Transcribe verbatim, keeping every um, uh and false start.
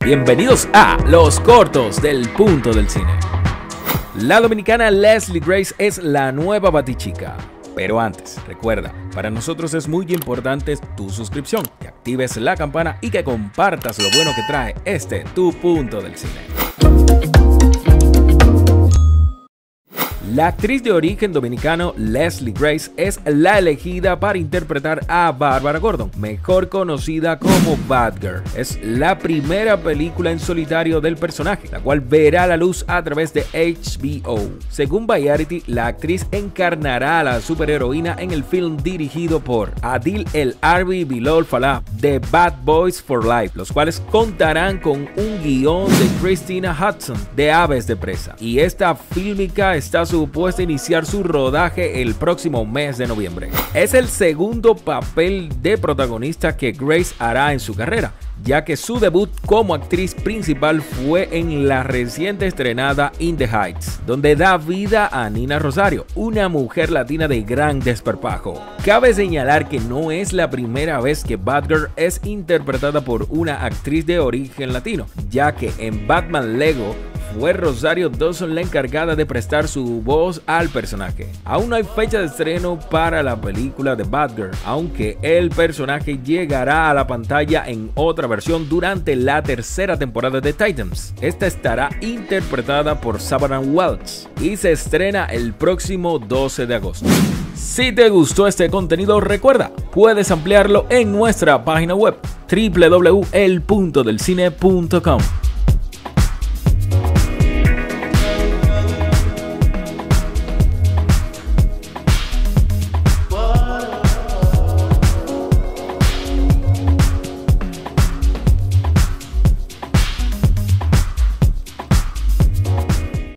Bienvenidos a Los Cortos del Punto del Cine. La dominicana Leslie Grace es la nueva Batichica. Pero antes, recuerda, para nosotros es muy importante tu suscripción, que actives la campana y que compartas lo bueno que trae este Tu Punto del Cine. La actriz de origen dominicano Leslie Grace es la elegida para interpretar a Bárbara Gordon, mejor conocida como Batgirl. Es la primera película en solitario del personaje, la cual verá la luz a través de H B O. Según Variety, la actriz encarnará a la superheroína en el film dirigido por Adil El Arbi y Bilal Fallah, The Bad Boys for Life, los cuales contarán con un guión de Christina Hudson de Aves de Presa. Y esta fílmica está supuesta a iniciar su rodaje el próximo mes de noviembre. Es el segundo papel de protagonista que Grace hará en su carrera, ya que su debut como actriz principal fue en la reciente estrenada In the Heights, donde da vida a Nina Rosario, una mujer latina de gran desparpajo. Cabe señalar que no es la primera vez que Batgirl es interpretada por una actriz de origen latino, ya que en Batman Lego fue Rosario Dawson la encargada de prestar su voz al personaje. Aún no hay fecha de estreno para la película de Batgirl, aunque el personaje llegará a la pantalla en otra versión durante la tercera temporada de Titans. Esta estará interpretada por Savannah Welch y se estrena el próximo doce de agosto. Si te gustó este contenido, recuerda, puedes ampliarlo en nuestra página web doble u doble u doble u punto el punto del cine punto com.